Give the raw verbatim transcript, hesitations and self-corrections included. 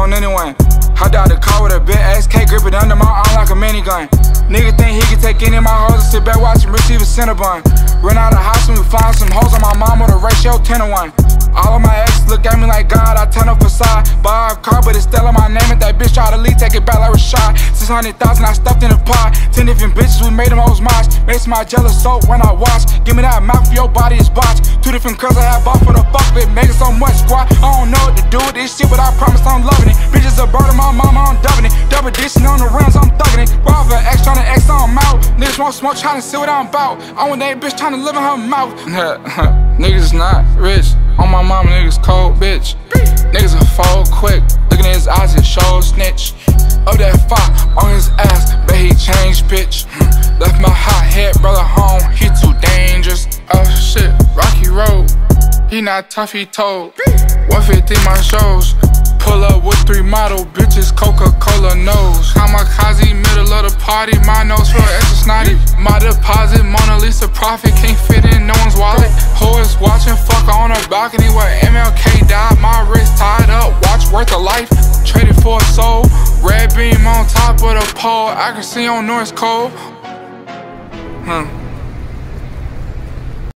on anyone. Hopped out the car with a big X K, grip it under my arm like a minigun. Nigga think he can take any of my hoes and sit back watch him receive a Cinnabon. Run out of the house and we find some hoes on my mom with a ratio ten to one. All of my exes look at me like God, I turn up facade. Buy a car, but it's still on my name. If that bitch try to leave, take it back like Rashad. six hundred thousand I stuffed in a pot. ten different bitches, we made them hoes mosh. Makes my jealous soap when I watch. Give me that mouth, your body is botched. Two different girls I have bought for the fuck of it. Making so much squat, I don't know what to do with this shit, but I promise I'm loving it. Bitches a bird of my mama, I'm dubbing it. Double dishing on the rims, I'm thugging it. Rob for X, trying to X on mouth. Niggas want smoke, trying to see what I'm about. I want that bitch trying to live in her mouth. Niggas not rich. On my mama, niggas cold, bitch. Niggas a fold quick. Looking at his eyes, it shows snitch. Up that fire on his ass, bet he changed bitch. Left my hot head brother home, he too dangerous. Oh shit, Rocky Road. He not tough, he told. one fifty my shows. Pull up with three model bitches, Coca-Cola nose. Kamikaze, middle of the party, my nose feel extra snotty. My deposit, Mona Lisa profit, can't fit in no one's wallet. Who is watching, fuck on a balcony where M L K died. My wrist tied up, watch worth a life, traded for a soul. Red beam on top of the pole, accuracy on North Cole. Huh.